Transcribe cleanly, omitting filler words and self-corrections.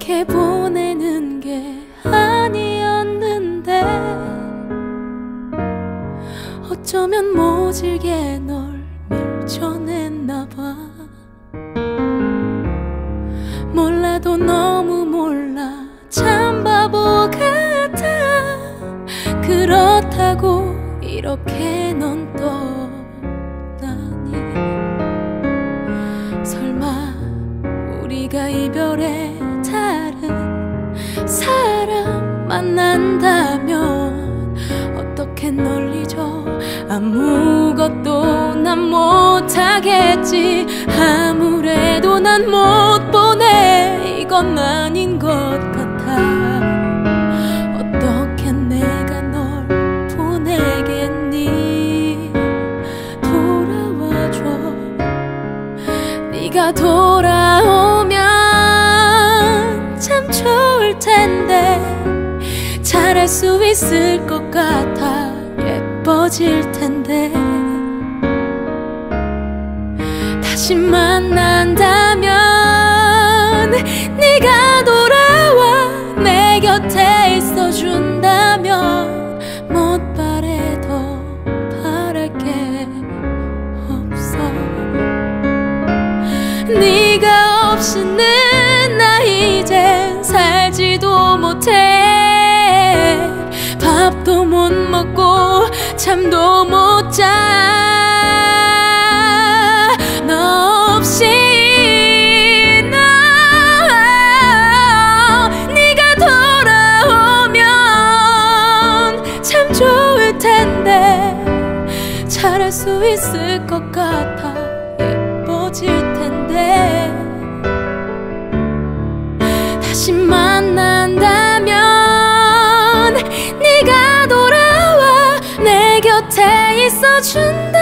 이렇게 보내는 게 아니었는데 어쩌면 모질게 널 밀쳐냈나봐. 몰라도 너무 몰라 참 바보 같아. 그렇다고 이렇게 넌 떠나니? 설마 우리가 이별에 다른 사람 만난다면 어떻게 널 잊어? 아무것도 난 못하겠지. 아무래도 난 못 보내. 이건 아닌 것 같아. 어떻게 내가 널 보내겠니? 돌아와줘. 네가 돌아오면 참 좋을 텐데. 잘할 수 있을 것 같아. 예뻐질 텐데. 다시 만난다면 네가 돌아와 내 곁에 있어준다면 못 바래 더 바랄 게 없어. 네가 없이는 나 이젠 살지도 못해. 밥도 못 먹고 잠도 못 자. 너 없이 나 네가 돌아오면 참 좋을 텐데. 잘할 수 있을 것 같아. 예뻐질 텐데. 다시 만난다면 네가 돌아와 내 곁에 있어준다.